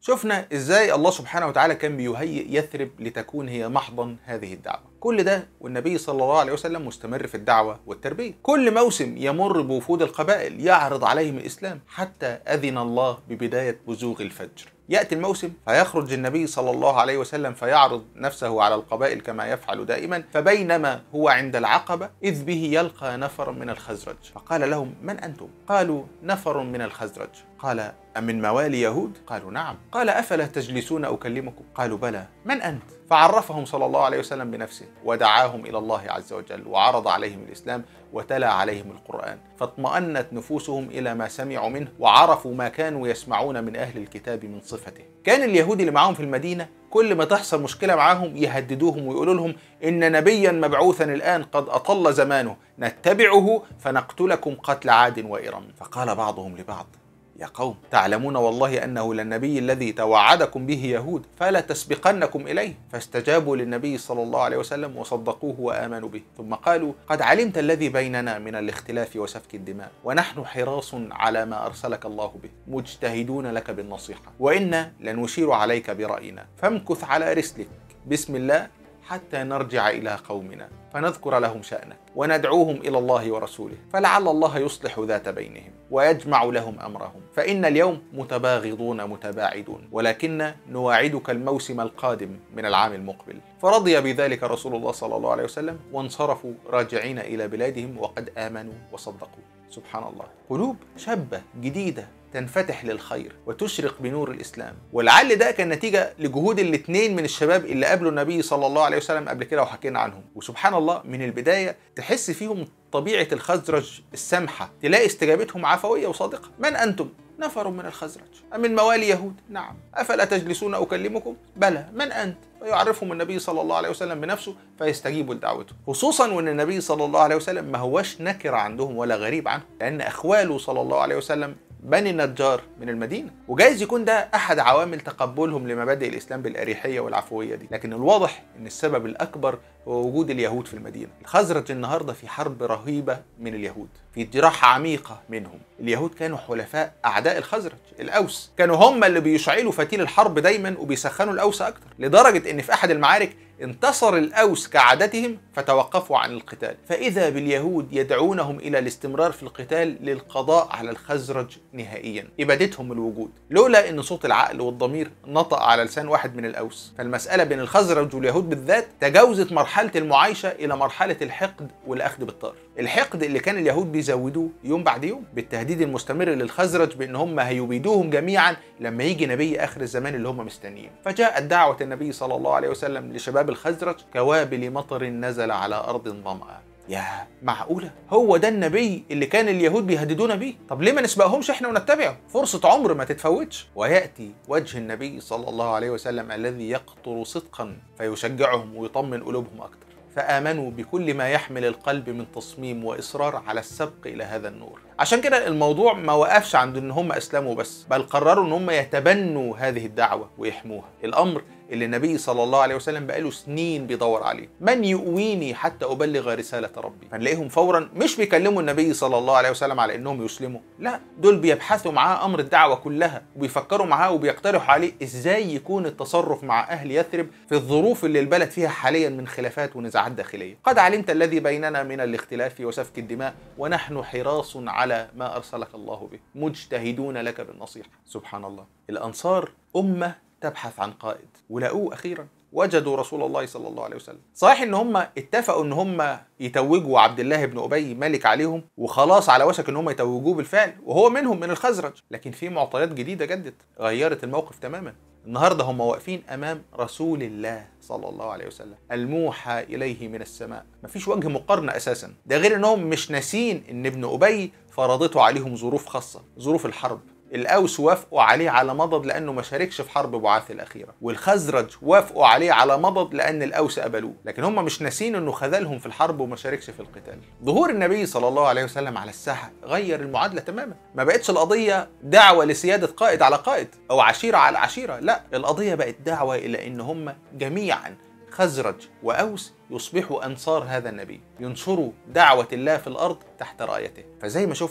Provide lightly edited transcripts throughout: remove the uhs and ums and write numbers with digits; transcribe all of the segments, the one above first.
شفنا ازاي الله سبحانه وتعالى كان بيهيئ يثرب لتكون هي محضن هذه الدعوة. كل ده والنبي صلى الله عليه وسلم مستمر في الدعوة والتربية. كل موسم يمر بوفود القبائل يعرض عليهم الإسلام حتى أذن الله ببداية بزوغ الفجر. يأتي الموسم فيخرج النبي صلى الله عليه وسلم فيعرض نفسه على القبائل كما يفعل دائما، فبينما هو عند العقبة إذ به يلقى نفر من الخزرج، فقال لهم: من أنتم؟ قالوا: نفر من الخزرج. قال: أمن موالي يهود؟ قالوا: نعم. قال: أفلا تجلسون أكلمكم؟ قالوا: بلى. من أنت؟ فعرفهم صلى الله عليه وسلم بنفسه ودعاهم إلى الله عز وجل وعرض عليهم الإسلام وتلا عليهم القرآن، فاطمأنت نفوسهم إلى ما سمعوا منه وعرفوا ما كانوا يسمعون من أهل الكتاب من صفته. كان اليهود اللي معاهم في المدينة كل ما تحصل مشكلة معاهم يهددوهم ويقولوا لهم: إن نبيا مبعوثا الآن قد أطل زمانه نتبعه فنقتلكم قتل عاد وإرم. فقال بعضهم لبعض: يا قوم تعلمون والله أنه للنبي الذي توعدكم به يهود فلا تسبقنكم إليه. فاستجابوا للنبي صلى الله عليه وسلم وصدقوه وآمنوا به، ثم قالوا: قد علمت الذي بيننا من الاختلاف وسفك الدماء، ونحن حراس على ما أرسلك الله به مجتهدون لك بالنصيحة، وإنا لنشير عليك برأينا، فامكث على رسلك بسم الله حتى نرجع إلى قومنا فنذكر لهم شأنك وندعوهم إلى الله ورسوله، فلعل الله يصلح ذات بينهم ويجمع لهم أمرهم، فإن اليوم متباغضون متباعدون، ولكن نواعدك الموسم القادم من العام المقبل. فرضي بذلك رسول الله صلى الله عليه وسلم وانصرفوا راجعين إلى بلادهم وقد آمنوا وصدقوا. سبحان الله، قلوب شابة جديدة تنفتح للخير وتشرق بنور الإسلام. ولعل ده كان نتيجة لجهود الاثنين من الشباب اللي قابلوا النبي صلى الله عليه وسلم قبل كده وحكينا عنهم. وسبحان الله من البداية تحس فيهم طبيعة الخزرج السمحة، تلاقي استجابتهم عفوية وصادقة. من أنتم؟ نفر من الخزرج. أمن موالي يهود؟ نعم. أفلا تجلسون أكلمكم؟ بلى. من أنت؟ فيعرفهم النبي صلى الله عليه وسلم بنفسه فيستجيبوا لدعوته، خصوصا وأن النبي صلى الله عليه وسلم ما هوش نكر عندهم ولا غريب عنهم، لأن أخواله صلى الله عليه وسلم بني النجار من المدينة، وجايز يكون ده أحد عوامل تقبلهم لمبادئ الإسلام بالأريحية والعفوية دي. لكن الواضح أن السبب الأكبر هو وجود اليهود في المدينة. الخزرج النهاردة في حرب رهيبة من اليهود، في جراحة عميقة منهم. اليهود كانوا حلفاء أعداء الخزرج، الأوس، كانوا هم اللي بيشعلوا فتيل الحرب دايما وبيسخنوا الأوس أكتر، لدرجة أن في أحد المعارك انتصر الأوس كعادتهم فتوقفوا عن القتال، فإذا باليهود يدعونهم إلى الاستمرار في القتال للقضاء على الخزرج نهائيا، إبادتهم الوجود، لولا أن صوت العقل والضمير نطق على لسان واحد من الأوس. فالمسألة بين الخزرج واليهود بالذات تجاوزت مرحلة المعايشة إلى مرحلة الحقد والأخذ بالطار. الحقد اللي كان اليهود بيزودوه يوم بعد يوم بالتهديد المستمر للخزرج بأن هم هيبيدوهم جميعا لما يجي نبي آخر الزمان اللي هم مستنيين. فجاءت دعوة النبي صلى الله عليه وسلم لشباب الخزرج كوابل مطر نزل على أرض ظمأ. يا معقولة هو ده النبي اللي كان اليهود بيهددونا بيه؟ طب ليه ما نسبقهمش احنا ونتبعه؟ فرصة عمر ما تتفوتش. ويأتي وجه النبي صلى الله عليه وسلم الذي يقطر صدقا فيشجعهم ويطمن قلوبهم أكتر، فآمنوا بكل ما يحمل القلب من تصميم وإصرار على السبق إلى هذا النور. عشان كده الموضوع ما وقفش عند ان هم اسلموا بس، بل قرروا ان هم يتبنوا هذه الدعوة ويحموها، الامر اللي النبي صلى الله عليه وسلم بقاله سنين بيدور عليه. من يؤويني حتى ابلغ رسالة ربي؟ فنلاقيهم فورا مش بيكلموا النبي صلى الله عليه وسلم على انهم يسلموا، لا، دول بيبحثوا معاه امر الدعوة كلها وبيفكروا معاه وبيقترحوا عليه ازاي يكون التصرف مع اهل يثرب في الظروف اللي البلد فيها حاليا من خلافات ونزاعات داخلية. قد علمت الذي بيننا من الاختلاف وسفك الدماء ونحن حراس على ما أرسلك الله به مجتهدون لك بالنصيحة. سبحان الله، الأنصار أمة تبحث عن قائد، ولقوه أخيرا، وجدوا رسول الله صلى الله عليه وسلم. صحيح ان هم اتفقوا ان هم يتوجوا عبد الله بن أبي ملك عليهم، وخلاص على وشك ان هم يتوجوه بالفعل، وهو منهم من الخزرج، لكن في معطيات جديدة جدت غيرت الموقف تماما. النهاردة هم واقفين أمام رسول الله صلى الله عليه وسلم الموحى إليه من السماء، مفيش وجه مقارنة أساسا. ده غير أنهم مش ناسين أن ابن أبي فرضته عليهم ظروف خاصة، ظروف الحرب. الأوس وافقوا عليه على مضض لأنه ما شاركش في حرب بعاث الأخيرة، والخزرج وافقوا عليه على مضض لأن الأوس قبلوه، لكن هم مش ناسين أنه خذلهم في الحرب وما شاركش في القتال. ظهور النبي صلى الله عليه وسلم على الساحة غير المعادلة تماما. ما بقتش القضية دعوة لسيادة قائد على قائد أو عشيرة على عشيرة، لا، القضية بقت دعوة إلى أن هم جميعا خزرج وأوس يصبحوا أنصار هذا النبي، ينشروا دعوة الله في الأرض تحت رايته. فزي ما شفنا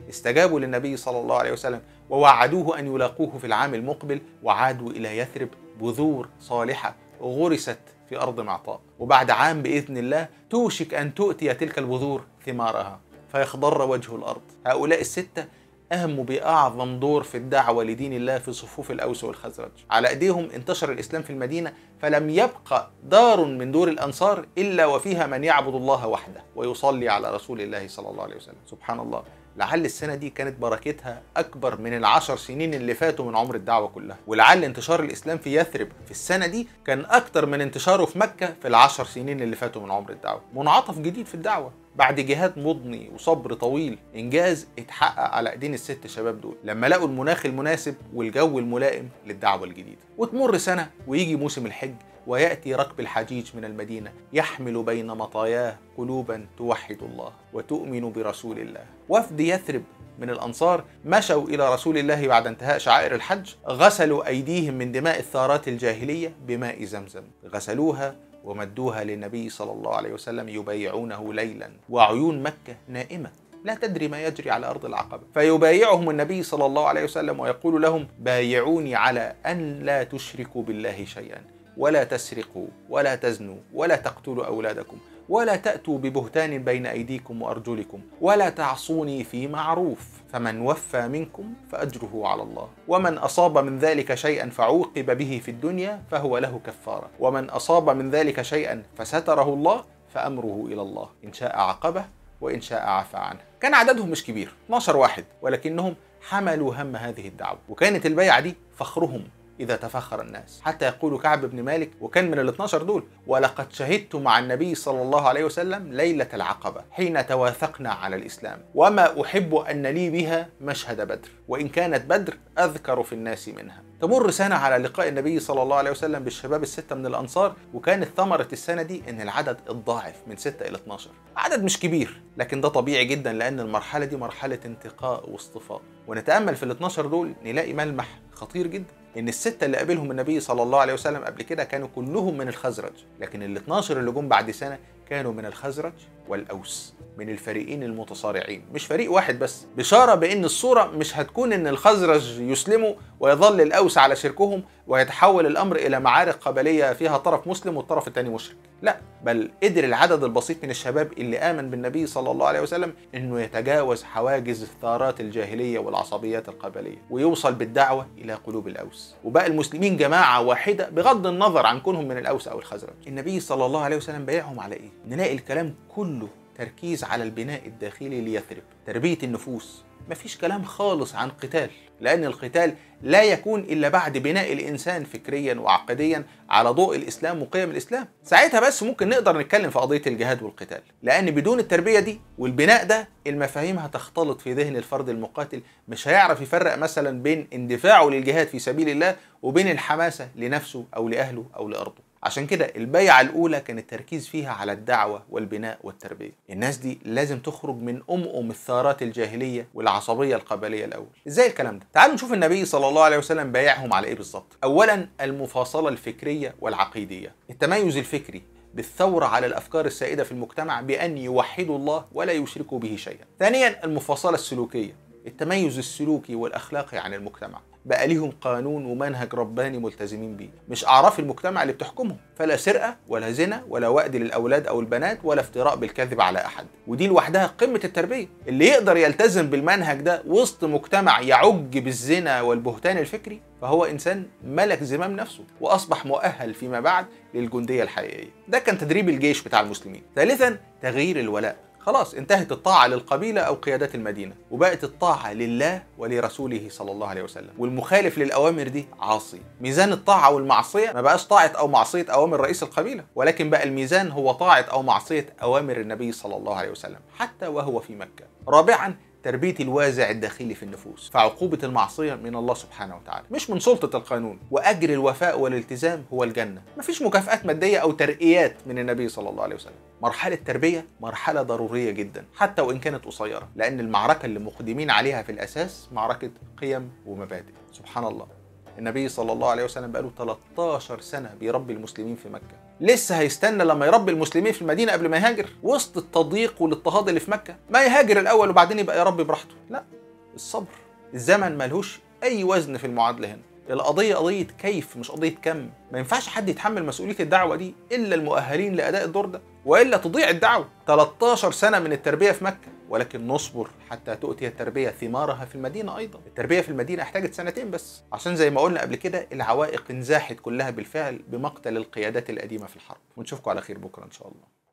استجابوا للنبي صلى الله عليه وسلم ووعدوه أن يلاقوه في العام المقبل، وعادوا إلى يثرب بذور صالحة غرست في أرض معطاء. وبعد عام بإذن الله توشك أن تؤتي تلك البذور ثمارها فيخضر وجه الأرض. هؤلاء الستة قاموا بأعظم دور في الدعوة لدين الله في صفوف الأوس والخزرج. على أيديهم انتشر الإسلام في المدينة، فلم يبقى دار من دور الأنصار إلا وفيها من يعبد الله وحده ويصلي على رسول الله صلى الله عليه وسلم. سبحان الله، لعل السنة دي كانت بركتها أكبر من ال10 سنين اللي فاتوا من عمر الدعوة كلها، ولعل انتشار الإسلام في يثرب في السنة دي كان أكتر من انتشاره في مكة في ال10 سنين اللي فاتوا من عمر الدعوة. منعطف جديد في الدعوة بعد جهاد مضني وصبر طويل، إنجاز اتحقق على إيدين الست شباب دول لما لقوا المناخ المناسب والجو الملائم للدعوة الجديدة. وتمر سنة ويجي موسم الحج، ويأتي ركب الحجيج من المدينة يحمل بين مطاياه قلوبا توحد الله وتؤمن برسول الله. وفد يثرب من الأنصار مشوا إلى رسول الله بعد انتهاء شعائر الحج، غسلوا أيديهم من دماء الثارات الجاهلية بماء زمزم، غسلوها ومدوها للنبي صلى الله عليه وسلم يبايعونه ليلا وعيون مكة نائمة لا تدري ما يجري على أرض العقبة، فيبايعهم النبي صلى الله عليه وسلم ويقول لهم: بايعوني على أن لا تشركوا بالله شيئا، ولا تسرقوا ولا تزنوا ولا تقتلوا أولادكم، ولا تأتوا ببهتان بين أيديكم وأرجلكم، ولا تعصوني في معروف، فمن وفى منكم فأجره على الله، ومن أصاب من ذلك شيئا فعوقب به في الدنيا فهو له كفارة، ومن أصاب من ذلك شيئا فستره الله فأمره إلى الله، إن شاء عاقبه وإن شاء عفى عنه. كان عددهم مش كبير، 12 واحد، ولكنهم حملوا هم هذه الدعوة، وكانت البيعة دي فخرهم إذا تفخر الناس، حتى يقول كعب بن مالك وكان من ال12 دول: ولقد شهدت مع النبي صلى الله عليه وسلم ليلة العقبة حين تواثقنا على الإسلام، وما أحب أن لي بها مشهد بدر، وإن كانت بدر أذكر في الناس منها. تمر سنة على لقاء النبي صلى الله عليه وسلم بالشباب الستة من الأنصار، وكانت ثمرة السنة دي إن العدد اتضاعف من 6 إلى 12. عدد مش كبير، لكن ده طبيعي جدا لأن المرحلة دي مرحلة انتقاء واصطفاء. ونتأمل في ال12 دول نلاقي ملمح خطير جدا، إن الستة اللي قابلهم النبي صلى الله عليه وسلم قبل كده كانوا كلهم من الخزرج، لكن ال12 اللي جم بعد سنة كانوا من الخزرج والأوس، من الفريقين المتصارعين، مش فريق واحد بس. بشارة بأن الصورة مش هتكون إن الخزرج يسلموا ويظل الأوس على شركهم ويتحول الأمر إلى معارك قبلية فيها طرف مسلم والطرف الثاني مشرك، لا، بل قدر العدد البسيط من الشباب اللي آمن بالنبي صلى الله عليه وسلم إنه يتجاوز حواجز الثارات الجاهلية والعصبيات القبلية ويوصل بالدعوة إلى قلوب الأوس، وبقى المسلمين جماعة واحدة بغض النظر عن كونهم من الأوس أو الخزرج. النبي صلى الله عليه وسلم بايعهم على إيه؟ نلاقي الكلام كله تركيز على البناء الداخلي ليثرب، تربية النفوس، مفيش كلام خالص عن قتال، لأن القتال لا يكون إلا بعد بناء الإنسان فكريا وعقديا على ضوء الإسلام وقيم الإسلام، ساعتها بس ممكن نقدر نتكلم في قضية الجهاد والقتال، لأن بدون التربية دي والبناء ده المفاهيم هتختلط في ذهن الفرد المقاتل، مش هيعرف يفرق مثلا بين اندفاعه للجهاد في سبيل الله وبين الحماسة لنفسه أو لأهله أو لأرضه. عشان كده البيعة الأولى كان التركيز فيها على الدعوة والبناء والتربية. الناس دي لازم تخرج من الثارات الجاهلية والعصبية القبلية الأول. إزاي الكلام ده؟ تعالوا نشوف النبي صلى الله عليه وسلم بايعهم على إيه بالظبط. أولا المفاصلة الفكرية والعقيدية، التميز الفكري بالثورة على الأفكار السائدة في المجتمع بأن يوحدوا الله ولا يشركوا به شيئا. ثانيا المفاصلة السلوكية، التميز السلوكي والأخلاقي عن المجتمع، بقى ليهم قانون ومنهج رباني ملتزمين بيه، مش أعراف المجتمع اللي بتحكمهم، فلا سرقة ولا زنا ولا وأد للأولاد أو البنات ولا افتراء بالكذب على أحد. ودي لوحدها قمة التربية. اللي يقدر يلتزم بالمنهج ده وسط مجتمع يعج بالزنا والبهتان الفكري فهو إنسان ملك زمام نفسه وأصبح مؤهل فيما بعد للجندية الحقيقية. ده كان تدريب الجيش بتاع المسلمين. ثالثا تغيير الولاء، خلاص انتهت الطاعة للقبيلة أو قيادات المدينة وبقت الطاعة لله ولرسوله صلى الله عليه وسلم، والمخالف للأوامر دي عاصي. ميزان الطاعة والمعصية ما بقاش طاعة أو معصية أوامر رئيس القبيلة، ولكن بقى الميزان هو طاعة أو معصية أوامر النبي صلى الله عليه وسلم حتى وهو في مكة. رابعا تربية الوازع الداخلي في النفوس، فعقوبة المعصية من الله سبحانه وتعالى مش من سلطة القانون، وأجر الوفاء والالتزام هو الجنة، مفيش مكافآت مادية أو ترقيات من النبي صلى الله عليه وسلم. مرحلة تربية مرحلة ضرورية جدا حتى وإن كانت قصيرة، لأن المعركة اللي مقدمين عليها في الأساس معركة قيم ومبادئ. سبحان الله، النبي صلى الله عليه وسلم بقاله 13 سنة بيربي المسلمين في مكة، لسه هيستنى لما يربي المسلمين في المدينة قبل ما يهاجر؟ وسط التضييق والاضطهاد اللي في مكة ما يهاجر الأول وبعدين يبقى يربي براحته؟ لا، الصبر. الزمن ملهوش أي وزن في المعادلة هنا. القضية قضية كيف مش قضية كم. ما ينفعش حد يتحمل مسؤولية الدعوة دي إلا المؤهلين لأداء الدور ده، وإلا تضيع الدعوة. 13 سنة من التربية في مكة، ولكن نصبر حتى تؤتي التربية ثمارها في المدينة أيضا. التربية في المدينة احتاجت 2 بس، عشان زي ما قلنا قبل كده العوائق انزاحت كلها بالفعل بمقتل القيادات القديمة في الحرب. ونشوفكم على خير بكرة إن شاء الله.